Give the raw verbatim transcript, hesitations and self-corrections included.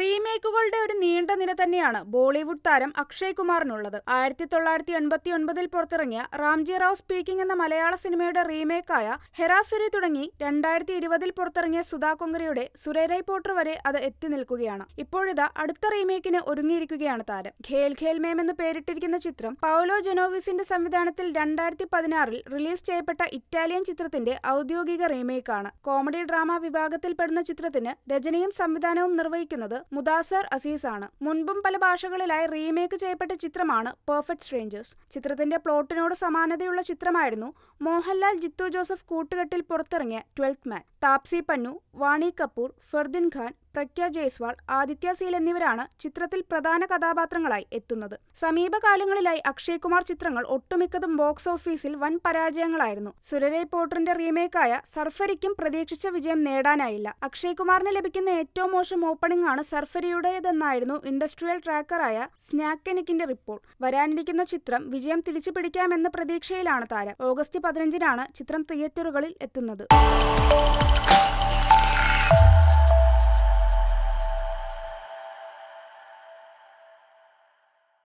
റീമേക്കുകളുടെ ഒരു നീണ്ട നിര തന്നെയാണ് ബോളിവുഡ് താരം അക്ഷയ് കുമാറിനുള്ളത്. ആയിരത്തി തൊള്ളായിരത്തി എൺപത്തി ഒൻപതിൽ പുറത്തിറങ്ങിയ റാംജി റാവു സ്പീക്കിംഗ് എന്ന മലയാള സിനിമയുടെ റീമേക്കായ ഹെറാഫെറി തുടങ്ങി രണ്ടായിരത്തി ഇരുപതിൽ പുറത്തിറങ്ങിയ സുധാ കൊങ്കരയുടെ സുരേരൈ പോട്ടർ വരെ അത് എത്തി നിൽക്കുകയാണ്. ഇപ്പോഴിതാ അടുത്ത റീമേക്കിന് ഒരുങ്ങിയിരിക്കുകയാണ് താരം. ഖേൽ ഖേൽ മേം എന്ന് പേരിട്ടിരിക്കുന്ന ചിത്രം പൗലോ ജനോവിസിന്റെ സംവിധാനത്തിൽ രണ്ടായിരത്തി പതിനാറിൽ റിലീസ് ചെയ്യപ്പെട്ട ഇറ്റാലിയൻ ചിത്രത്തിന്റെ ഔദ്യോഗിക റീമേക്കാണ്. കോമഡി ഡ്രാമ വിഭാഗത്തിൽപ്പെടുന്ന ചിത്രത്തിന് രചനയും സംവിധാനവും നിർവഹിക്കുന്നത് മുദാസർ അസീസ് ആണ്. മുൻപും പല ഭാഷകളിലായി റീമേക്ക് ചെയ്യപ്പെട്ട ചിത്രമാണ് പെർഫെക്റ്റ് സ്ട്രേഞ്ചേഴ്സ്. ചിത്രത്തിന്റെ പ്ലോട്ടിനോട് സമാനതയുള്ള ചിത്രമായിരുന്നു മോഹൻലാൽ ജിത്തു ജോസഫ് കൂട്ടുകെട്ടിൽ പുറത്തിറങ്ങിയ ട്വൽത്ത് മാൻ. താപ്സി പന്നു, വാണി കപൂർ, ഫർദിൻ ഖാൻ, പ്രഗ്യ ജയ്സ്വാൾ, ആദിത്യ സീൽ എന്നിവരാണ് ചിത്രത്തിൽ പ്രധാന കഥാപാത്രങ്ങളായി എത്തുന്നത്. സമീപകാലങ്ങളിലായി അക്ഷയ് കുമാർ ചിത്രങ്ങൾ ഒട്ടുമിക്കതും ബോക്സ് ഓഫീസിൽ വൻ പരാജയങ്ങളായിരുന്നു. സുരേരൈ പോട്ടറിന്റെ റീമേക്കായ സർഫരിക്കും പ്രതീക്ഷിച്ച വിജയം നേടാനായില്ല. അക്ഷയ് കുമാറിന് ലഭിക്കുന്ന ഏറ്റവും മോശം ഓപ്പണിംഗ് ആണ് സർഫരിയുടേതെന്നായിരുന്നു ഇൻഡസ്ട്രിയൽ ട്രാക്കറായ സ്നാക്കെനിക്കിന്റെ റിപ്പോർട്ട്. വരാനിരിക്കുന്ന ചിത്രം വിജയം തിരിച്ചുപിടിക്കാമെന്ന പ്രതീക്ഷയിലാണ് താരം. ഓഗസ്റ്റ് പതിനഞ്ചിനാണ് ചിത്രം തിയേറ്ററുകളിൽ എത്തുന്നത്.